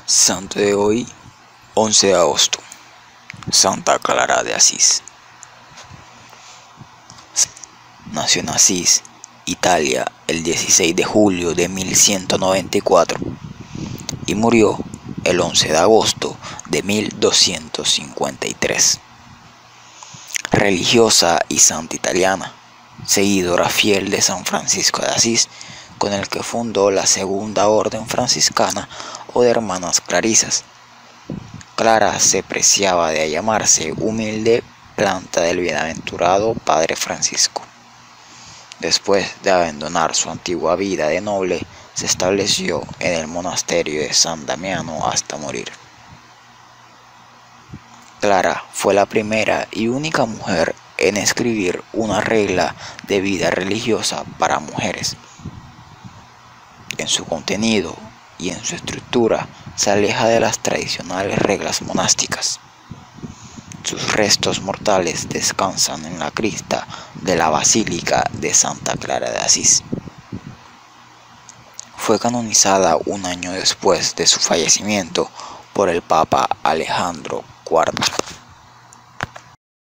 Santo de hoy, 11 de agosto, Santa Clara de Asís. Nació en Asís, Italia, el 16 de julio de 1194 y murió el 11 de agosto de 1253. Religiosa y santa italiana, seguidora fiel de San Francisco de Asís, con el que fundó la segunda orden franciscana o de hermanas clarisas. Clara se preciaba de llamarse humilde planta del bienaventurado Padre Francisco. Después de abandonar su antigua vida de noble, se estableció en el monasterio de San Damiano hasta morir. Clara fue la primera y única mujer en escribir una regla de vida religiosa para mujeres. En su contenido y en su estructura se aleja de las tradicionales reglas monásticas. Sus restos mortales descansan en la cripta de la Basílica de Santa Clara de Asís. Fue canonizada un año después de su fallecimiento por el Papa Alejandro IV.